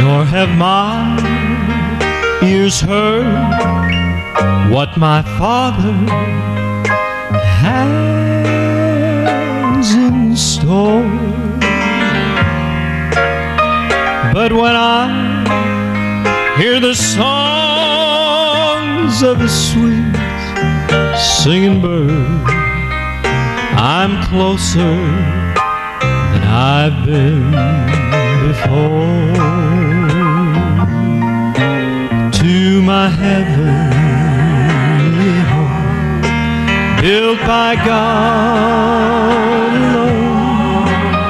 nor have my ears heard what my Father has in store. But when I hear the songs of the sweet singing bird, I'm closer than I've been before to my heavenly home, built by God alone,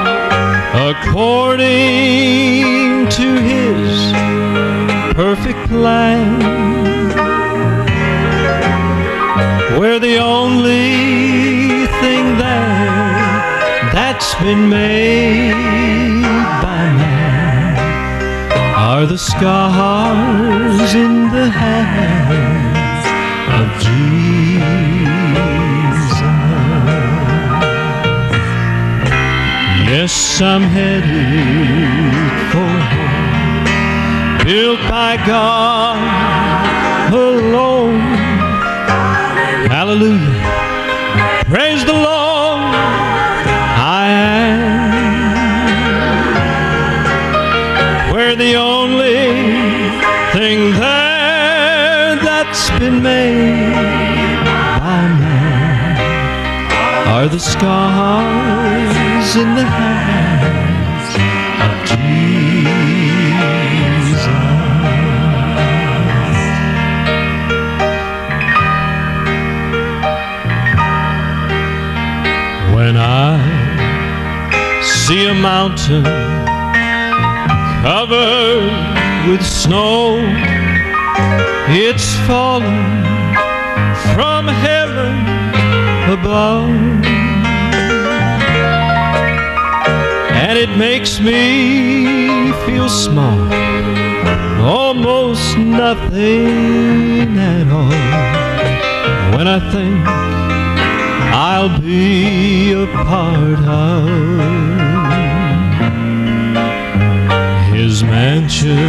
according to His perfect plan, where the only thing that's been made by man are the scars in the hands of Jesus. Yes, I'm headed for home, built by God alone. Hallelujah, praise the Lord. I am where the only thing that's been made by man are the scars in the hands of Jesus. When I see a mountain covered with snow, it's fallen from heaven above, and it makes me feel small, almost nothing at all, when I think I'll be a part of His mansion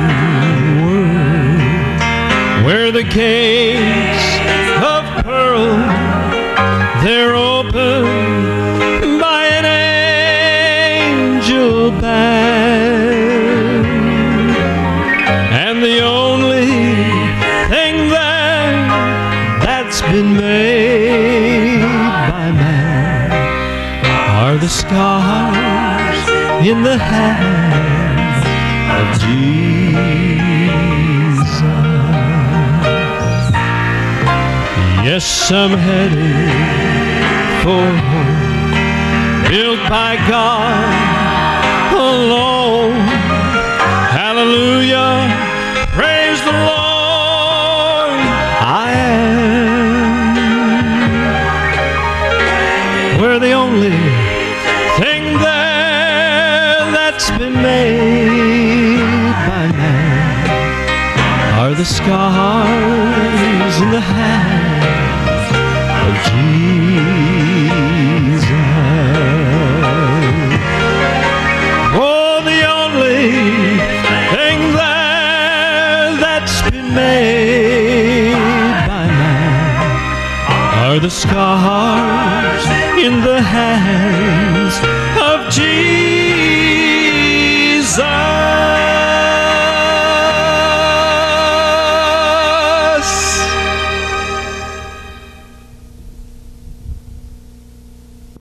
world, where the gates of pearl, they're open by an angel band, and the only thing that's been made by man are the scars in the hands of Jesus. Yes, I'm headed for home, built by God alone. Hallelujah, praise the Lord. I am where the only thing that's been made by man are the scars in the hands of Jesus. Oh, the only thing that's been made by man are the scars in the hands of Jesus.